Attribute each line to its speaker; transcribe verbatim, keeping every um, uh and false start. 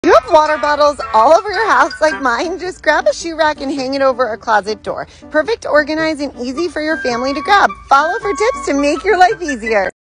Speaker 1: You have water bottles all over your house like mine? Just grab a shoe rack and hang it over a closet door. Perfect, organized, and easy for your family to grab. Follow for tips to make your life easier.